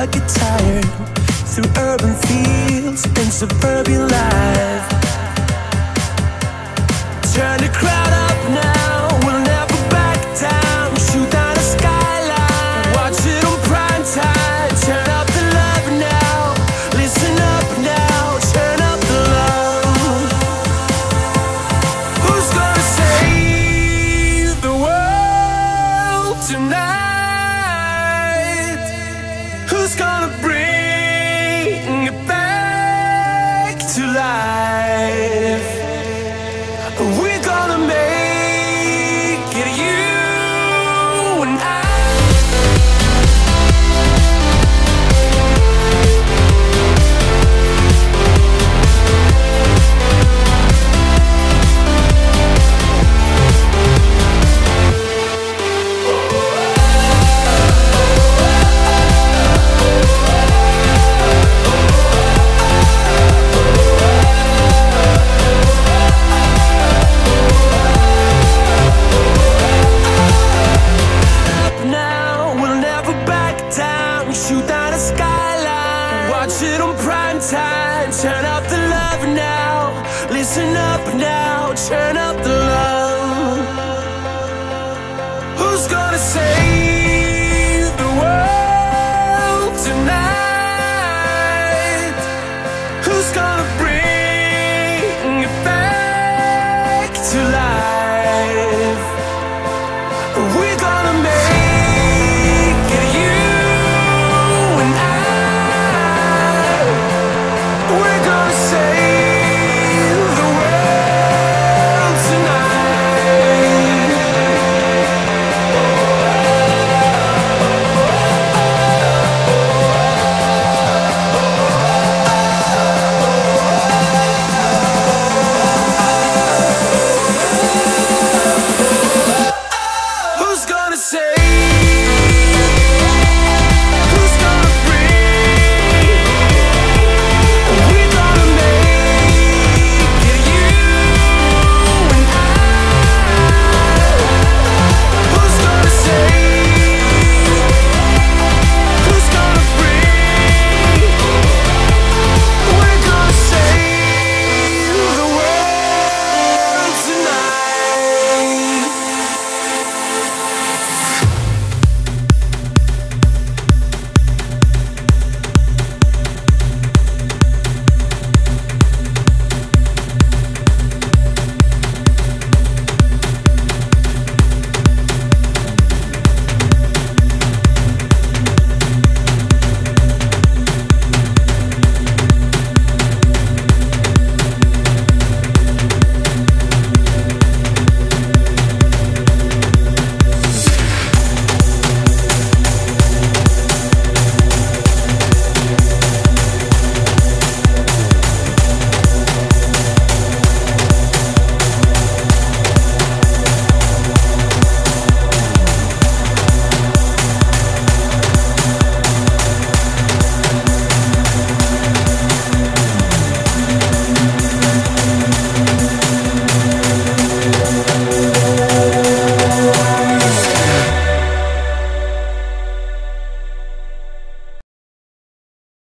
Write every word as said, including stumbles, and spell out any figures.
get tired through urban fields and suburban life. Turn the crowd up now, we'll never back down. Shoot down the skyline, watch it on prime time. Turn up the love now, listen up now, turn up the love. Who's gonna save the world tonight? Who's gonna bring it back to life? We're gonna make it, you and I. Shoot down the skyline, watch it on prime time. Turn up the love now, listen up now, turn up the love.